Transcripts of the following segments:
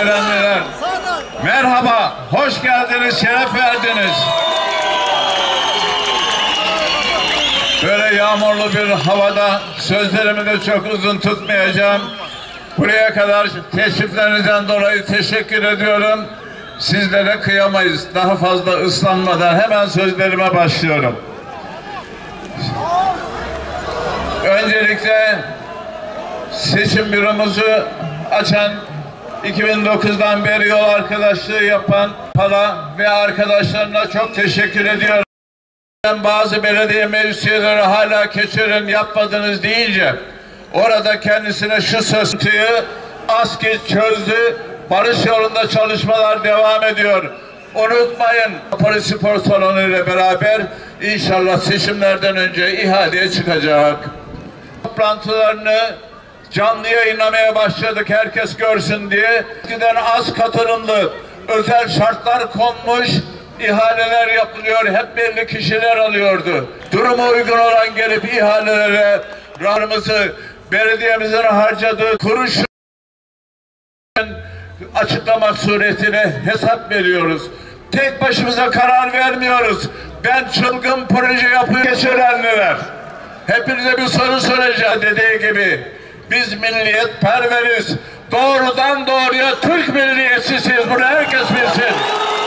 Keçiörenliler, merhaba, hoş geldiniz, şeref verdiniz. Böyle yağmurlu bir havada sözlerimi de çok uzun tutmayacağım. Buraya kadar teşriflerinizden dolayı teşekkür ediyorum. Sizlere kıyamayız. Daha fazla ıslanmadan hemen sözlerime başlıyorum. Öncelikle seçim büromuzu açan, 2009'dan beri yol arkadaşlığı yapan Pala ve arkadaşlarına çok teşekkür ediyorum. Bazı belediye meclisleri hala Keçiören yapmadınız deyince orada kendisine şu sözü ASKİ çözdü. Barış yolunda çalışmalar devam ediyor. Unutmayın, polis spor salonu ile beraber inşallah seçimlerden önce ihaleye çıkacak. Toplantılarını canlı yayınlamaya başladık, herkes görsün diye. Eskiden az katılımlı, özel şartlar konmuş, ihaleler yapılıyor, hep belli kişiler alıyordu. Duruma uygun olan gelip ihalelere rahmımızı, belediyemizin harcadığı kuruş açıklamak suretiyle hesap veriyoruz. Tek başımıza karar vermiyoruz. Ben çılgın proje yapıyor Keçiörenliler. Hepinize bir soru soracağım dediği gibi. Biz milliyetperveriz. Doğrudan doğruya Türk milliyetçisiyiz. Bunu herkes bilsin.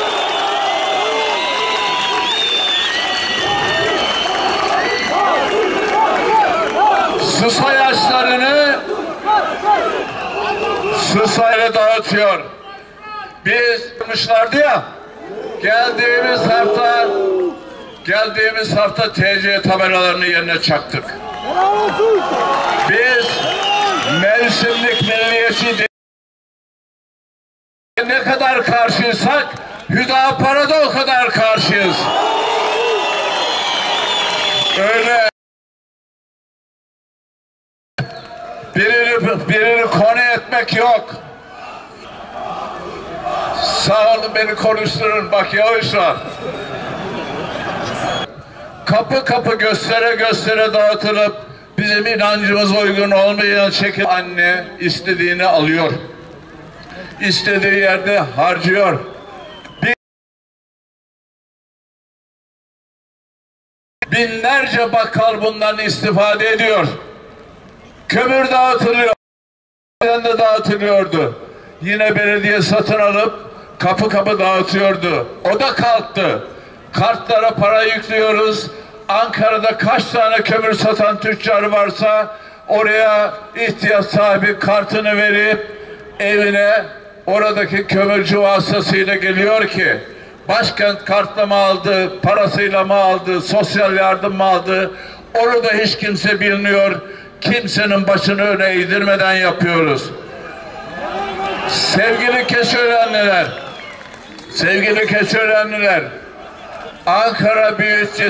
Su sayaçlarını su sayılı dağıtıyor. Biz yapmışlardı ya, geldiğimiz hafta TC tabelalarını yerine çaktık. Biz mevsimlik milliyetçi ne kadar karşıysak Hüdapar'a da o kadar karşıyız. Öyle birini konu etmek yok. Sağ olun, beni konuşturun, bak yavaş var. Kapı kapı göstere göstere dağıtılıp bizim inancımız uygun olmayan şekilde anne istediğini alıyor. İstediği yerde harcıyor. Binlerce bakkal bundan istifade ediyor. Kömür dağıtılıyor. De dağıtılıyordu. Yine belediye satın alıp kapı kapı dağıtıyordu. O da kalktı. Kartlara para yüklüyoruz. Ankara'da kaç tane kömür satan tüccar varsa oraya ihtiyaç sahibi kartını verip evine oradaki kömürcü vasıtasıyla geliyor ki başkent kartla mı aldı, parasıyla mı aldı, sosyal yardım mı aldı, onu da hiç kimse bilmiyor. Kimsenin başını öne eğdirmeden yapıyoruz. Sevgili Keçiörenliler, Ankara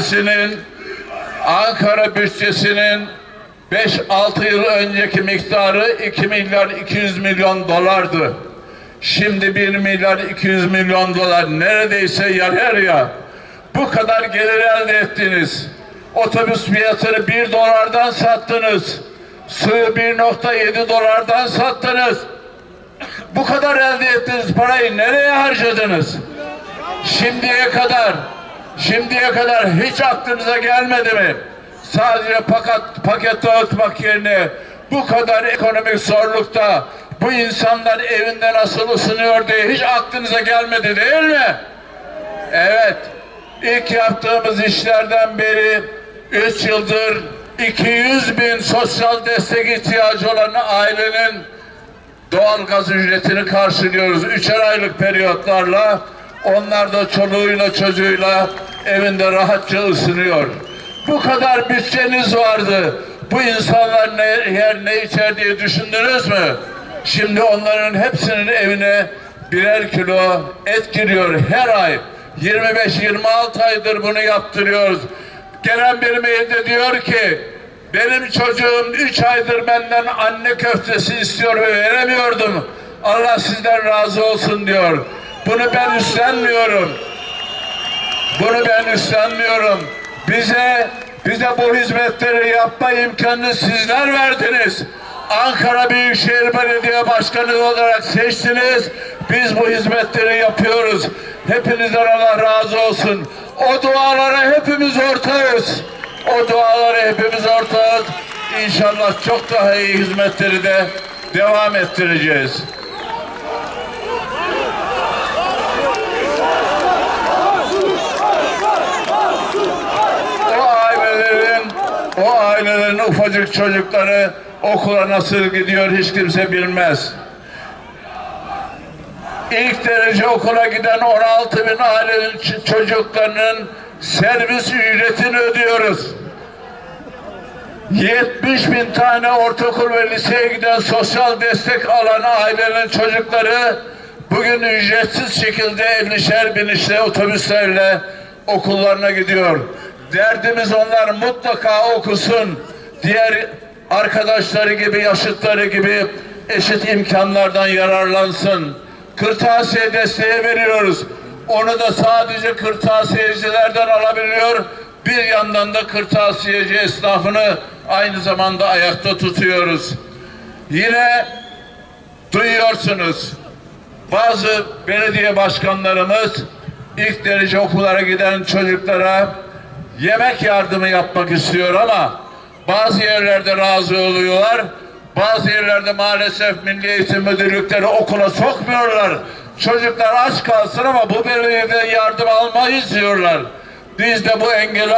bütçesinin 5-6 yıl önceki miktarı 2 milyar 200 milyon dolardı. Şimdi 1 milyar 200 milyon dolar, neredeyse yarı. Bu kadar gelir elde ettiniz. Otobüs fiyatını 1 dolardan sattınız. Suyu 1,7 dolardan sattınız. Bu kadar elde ettiğiniz parayı nereye harcadınız? Şimdiye kadar hiç aklınıza gelmedi mi? Sadece paket dağıtmak yerine bu kadar ekonomik zorlukta bu insanlar evinde nasıl ısınıyor diye hiç aklınıza gelmedi değil mi? Evet. İlk yaptığımız işlerden beri 3 yıldır 200 bin sosyal destek ihtiyacı olan ailenin doğalgaz ücretini karşılıyoruz. 3'er aylık periyotlarla. Onlar da çoluğuyla çocuğuyla evinde rahatça ısınıyor. Bu kadar bütçeniz vardı. Bu insanlar ne yer ne içer diye düşündünüz mü? Şimdi onların hepsinin evine birer kilo et giriyor her ay. 25-26 aydır bunu yaptırıyoruz. Gelen bir mailde diyor ki benim çocuğum 3 aydır benden anne köftesi istiyor ve veremiyordum. Allah sizden razı olsun diyor. Bunu ben üstlenmiyorum. Bize bu hizmetleri yapma imkanını sizler verdiniz. Ankara Büyükşehir Belediye Başkanı olarak seçtiniz. Biz bu hizmetleri yapıyoruz. Hepinizden Allah razı olsun. O dualara hepimiz ortağız. O dualara hepimiz ortağız. İnşallah çok daha iyi hizmetleri de devam ettireceğiz. O ailelerin ufacık çocukları okula nasıl gidiyor hiç kimse bilmez. İlk derece okula giden 16 bin ailenin çocuklarının servis ücretini ödüyoruz. 70 bin tane ortaokul ve liseye giden sosyal destek alan ailenin çocukları bugün ücretsiz şekilde 50'şer binişle otobüslerle okullarına gidiyor. Derdimiz onlar mutlaka okusun. Diğer arkadaşları gibi, yaşıtları gibi eşit imkanlardan yararlansın. Kırtasiye desteği veriyoruz. Onu da sadece kırtasiyecilerden alabiliyor. Bir yandan da kırtasiyeci esnafını aynı zamanda ayakta tutuyoruz. Yine duyuyorsunuz. Bazı belediye başkanlarımız ilk derece okullara giden çocuklara yemek yardımı yapmak istiyor ama bazı yerlerde razı oluyorlar. Bazı yerlerde maalesef Milli Eğitim Müdürlükleri okula sokmuyorlar. Çocuklar aç kalsın ama bu belediyeden yardım almayız diyorlar. Biz de bu engeli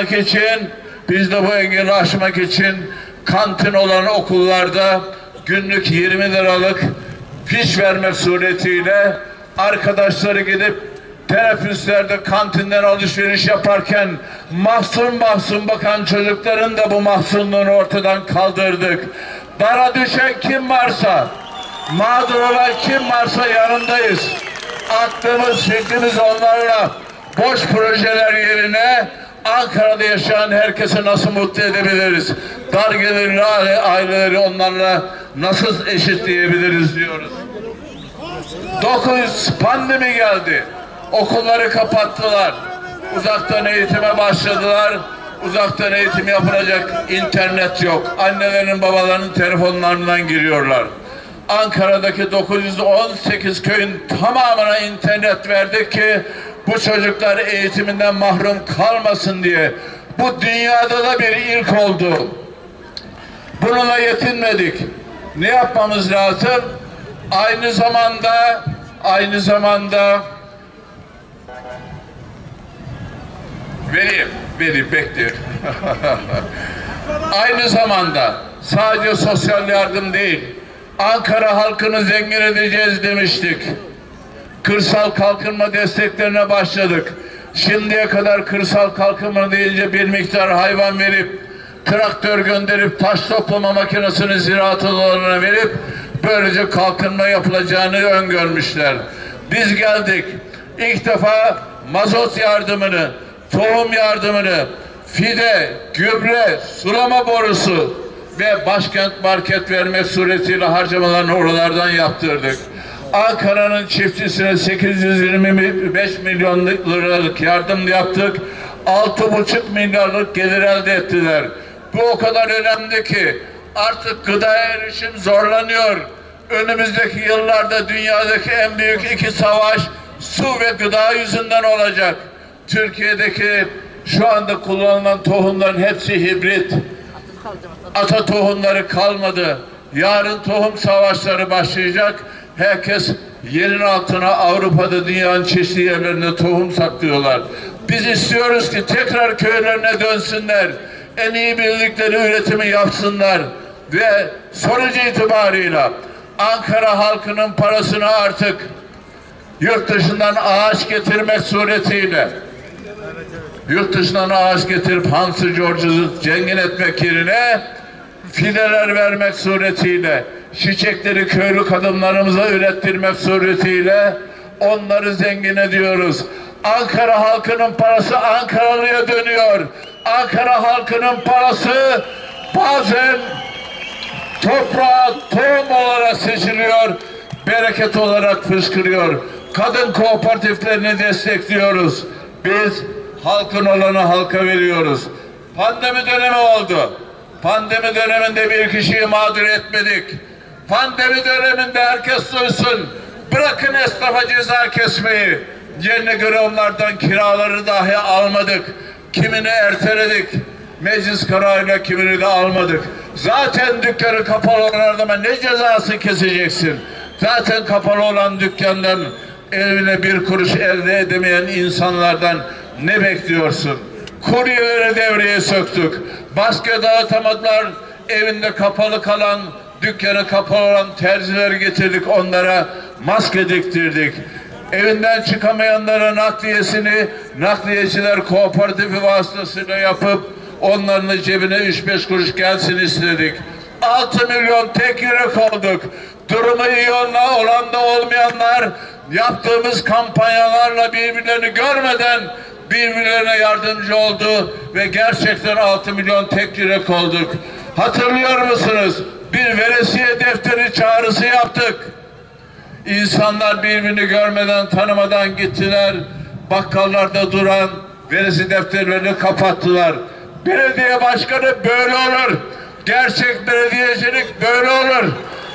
aşmak için kantin olan okullarda günlük 20 liralık fiş vermek suretiyle arkadaşları gidip teneffüslerde kantinden alışveriş yaparken mahzun bakan çocukların da bu mahzunluğunu ortadan kaldırdık. Dara düşen kim varsa, mağdur olan kim varsa yanındayız. Aklımız, fikrimiz onlarla. Boş projeler yerine Ankara'da yaşayan herkesi nasıl mutlu edebiliriz? Dar gelirli aileleri onlarla nasıl eşitleyebiliriz diyoruz. 9 pandemi geldi. Okulları kapattılar. Uzaktan eğitime başladılar. Uzaktan eğitim yapılacak internet yok. Annelerin babalarının telefonlarından giriyorlar. Ankara'daki 918 köyün tamamına internet verdik ki bu çocuklar eğitiminden mahrum kalmasın diye. Bu dünyada da bir ilk oldu. Bununla yetinmedik. Ne yapmamız lazım? Aynı zamanda vereyim bekliyorum. Aynı zamanda sadece sosyal yardım değil, Ankara halkını zengin edeceğiz demiştik. Kırsal kalkınma desteklerine başladık. Şimdiye kadar kırsal kalkınma deyince bir miktar hayvan verip, traktör gönderip, taş toplama makinesini ziraat odalarına verip, böylece kalkınma yapılacağını öngörmüşler. Biz geldik. İlk defa mazot yardımını, tohum yardımını, fide, gübre, sulama borusu ve başkent market vermek suretiyle harcamalarını oralardan yaptırdık. Ankara'nın çiftçisine 825 milyon liralık yardım yaptık. 6,5 milyarlık gelir elde ettiler. Bu o kadar önemli ki artık gıdaya erişim zorlanıyor. Önümüzdeki yıllarda dünyadaki en büyük 2 savaş su ve gıda yüzünden olacak. Türkiye'deki şu anda kullanılan tohumların hepsi hibrit. Ata tohumları kalmadı. Yarın tohum savaşları başlayacak. Herkes yerin altına Avrupa'da dünyanın çeşitli yerlerinde tohum saklıyorlar. Biz istiyoruz ki tekrar köylerine dönsünler. En iyi bildikleri üretimi yapsınlar. Ve sonuç itibarıyla Ankara halkının parasını artık yurt dışından ağaç getirmek suretiyle getirip Hansı George'u zengin etmek yerine fideler vermek suretiyle, çiçekleri köylü kadınlarımıza ürettirmek suretiyle onları zengin ediyoruz. Ankara halkının parası Ankaralı'ya dönüyor. Ankara halkının parası bazen toprağa tohum olarak seçiliyor, bereket olarak fışkırıyor. Kadın kooperatiflerini destekliyoruz. Biz halkın olanı halka veriyoruz. Pandemi dönemi oldu. Pandemi döneminde bir kişiyi mağdur etmedik. Pandemi döneminde herkes duysun. Bırakın esnafa ceza kesmeyi. Yerine göre onlardan kiraları dahi almadık. Kimini erteledik. Meclis kararıyla kimini de almadık. Zaten dükkanı kapalı olan adama ne cezası keseceksin? Zaten kapalı olan dükkandan evine bir kuruş elde edemeyen insanlardan ne bekliyorsun? Kuryeleri devreye söktük. Baskı dağıtamadılar. Evinde kapalı kalan, dükkanı kapalı olan terzileri getirdik, onlara maske diktirdik. Evinden çıkamayanlara nakliyesini nakliyeciler kooperatifi vasıtasıyla yapıp onların da cebine 3-5 kuruş gelsin istedik. 6 milyon tek yürek olduk. Durumu iyi olan da olmayanlar yaptığımız kampanyalarla birbirlerini görmeden birbirlerine yardımcı oldu ve gerçekten 6 milyon tek yürek olduk. Hatırlıyor musunuz? Bir veresiye defteri çağrısı yaptık. İnsanlar birbirini görmeden, tanımadan gittiler. Bakkallarda duran veresiye defterlerini kapattılar. Belediye başkanı böyle olur. Gerçek belediyecilik böyle olur.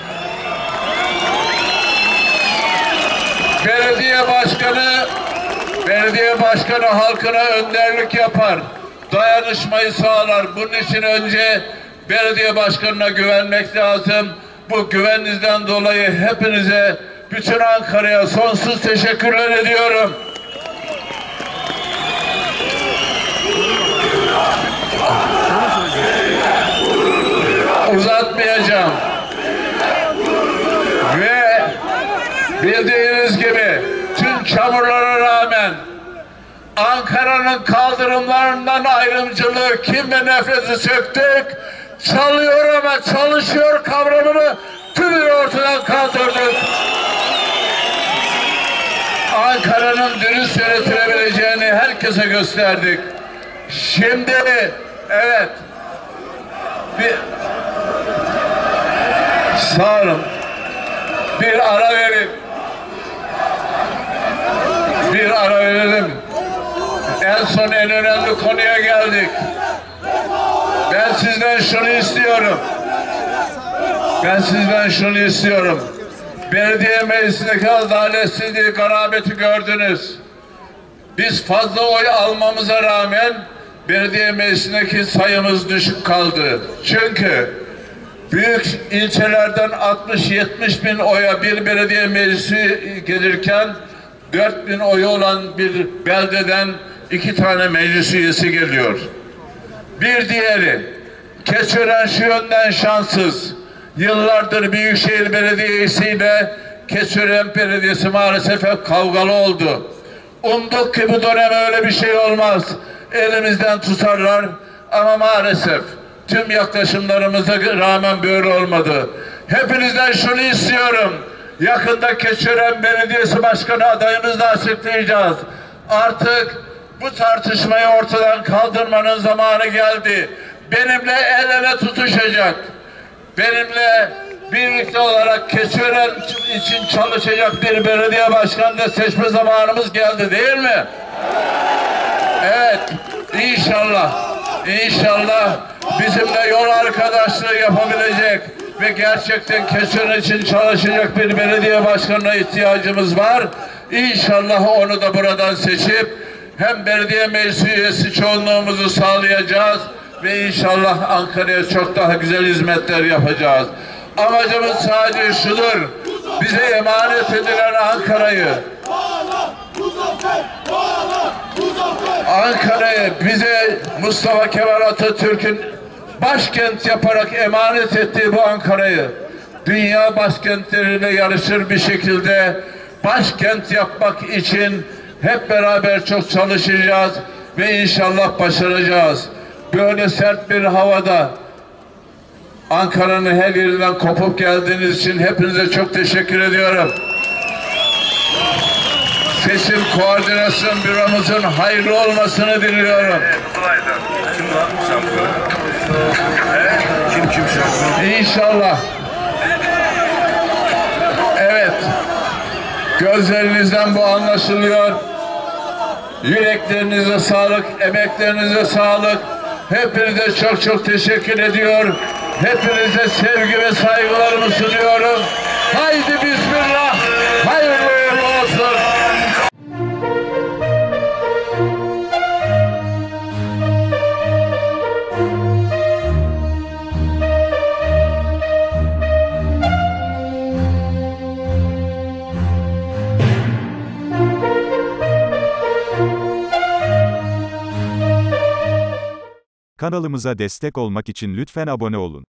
Belediye başkanı halkına önderlik yapar. Dayanışmayı sağlar. Bunun için önce belediye başkanına güvenmek lazım. Bu güveninizden dolayı hepinize, bütün Ankara'ya sonsuz teşekkürler ediyorum. Uzatmayacağım. Ve bildiğiniz gibi tüm çamurlara rağmen Ankara'nın kaldırımlarından ayrımcılığı, kin ve nefreti söktük. Çalıyor ama çalışıyor kavramını tümünü ortadan kaldırdık. Ankara'nın dürüst yönetilebileceğini herkese gösterdik. Şimdi evet, sağ olun, bir ara verin. En son en önemli konuya geldik. Ben sizden şunu istiyorum. Belediye meclisindeki adaletsizliği, garabeti gördünüz. Biz fazla oy almamıza rağmen belediye meclisindeki sayımız düşük kaldı. Çünkü büyük ilçelerden 60-70 bin oya bir belediye meclisi gelirken 4 bin oyu olan bir beldeden 2 tane meclis üyesi geliyor. Bir diğeri, Keçiören şu yönden şanssız. Yıllardır Büyükşehir Belediyesi ile Keçiören Belediyesi maalesef hep kavgalı oldu. Umduk ki bu dönem öyle bir şey olmaz. Elimizden tutarlar ama maalesef tüm yaklaşımlarımıza rağmen böyle olmadı. Hepinizden şunu istiyorum. Yakında Keçiören Belediyesi Başkanı adayımızla açıklayacağız. Artık bu tartışmayı ortadan kaldırmanın zamanı geldi. Benimle el ele tutuşacak. Benimle birlikte olarak Keçiören için çalışacak bir belediye başkanı da seçme zamanımız geldi, değil mi? Evet. İnşallah bizimle yol arkadaşlığı yapabilecek ve gerçekten Keçiören için çalışacak bir belediye başkanına ihtiyacımız var. İnşallah onu da buradan seçip hem belediye meclis üyesi çoğunluğumuzu sağlayacağız ve inşallah Ankara'ya çok daha güzel hizmetler yapacağız. Amacımız sadece şudur: bize emanet edilen Ankara'yı bize Mustafa Kemal Atatürk'ün başkent yaparak emanet ettiği bu Ankara'yı dünya başkentleriyle yarışır bir şekilde başkent yapmak için hep beraber çok çalışacağız ve inşallah başaracağız. Böyle sert bir havada Ankara'nın her yerinden kopup geldiğiniz için hepinize çok teşekkür ediyorum. Seçim Koordinasyon Büromuzun hayırlı olmasını diliyorum. İnşallah. Evet. Gözlerinizden bu anlaşılıyor. Yüreklerinize sağlık, emeklerinize sağlık. Hepinize çok çok teşekkür ediyor. Hepinize sevgi ve saygılarımı sunuyorum. Haydi bismillah. Hayırlı uğurlu olsun. Kanalımıza destek olmak için lütfen abone olun.